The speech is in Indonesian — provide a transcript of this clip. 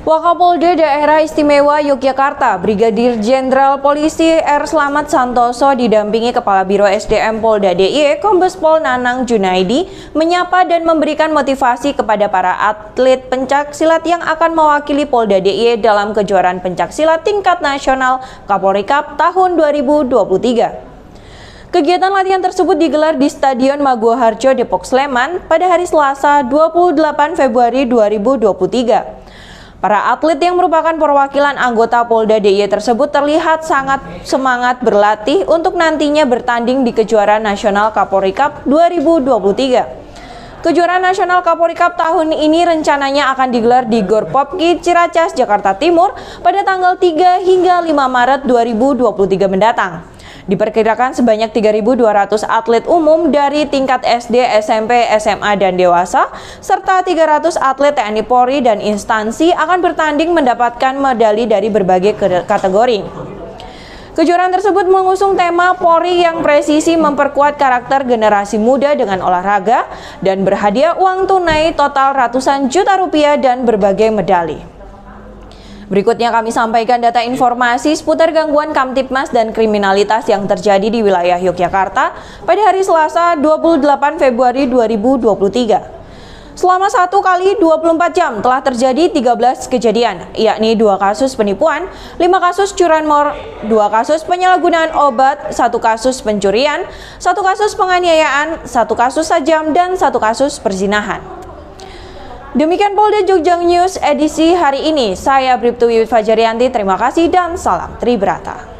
Wakapolda Daerah Istimewa Yogyakarta, Brigadir Jenderal Polisi R. Slamet Santoso didampingi Kepala Biro SDM Polda DIY, Kombes Pol Nanang Junaidi, menyapa dan memberikan motivasi kepada para atlet pencaksilat yang akan mewakili Polda DIY dalam kejuaraan pencaksilat tingkat nasional Kapolri Cup tahun 2023. Kegiatan latihan tersebut digelar di Stadion Maguwoharjo, Depok, Sleman pada hari Selasa 28 Februari 2023. Para atlet yang merupakan perwakilan anggota Polda DIY tersebut terlihat sangat semangat berlatih untuk nantinya bertanding di Kejuaraan Nasional Kapolri Cup 2023. Kejuaraan Nasional Kapolri Cup tahun ini rencananya akan digelar di Gor Popki, Ciracas, Jakarta Timur pada tanggal 3 hingga 5 Maret 2023 mendatang. Diperkirakan sebanyak 3.200 atlet umum dari tingkat SD, SMP, SMA, dan dewasa, serta 300 atlet TNI Polri dan instansi akan bertanding mendapatkan medali dari berbagai kategori. Kejuaraan tersebut mengusung tema Polri yang presisi memperkuat karakter generasi muda dengan olahraga dan berhadiah uang tunai total ratusan juta rupiah dan berbagai medali. Berikutnya kami sampaikan data informasi seputar gangguan Kamtibmas dan kriminalitas yang terjadi di wilayah Yogyakarta pada hari Selasa 28 Februari 2023. Selama 1 kali 24 jam telah terjadi 13 kejadian, yakni 2 kasus penipuan, 5 kasus curanmor, 2 kasus penyalahgunaan obat, 1 kasus pencurian, 1 kasus penganiayaan, 1 kasus sajam, dan 1 kasus perzinahan. Demikian Polda Jogja News edisi hari ini. Saya Bribtu Wiwit Fajarianti, terima kasih dan salam Tribrata.